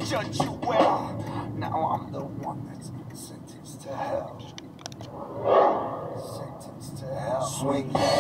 judge you well. Now I'm the one that's been sentenced to hell. Sentenced to hell. Swing that.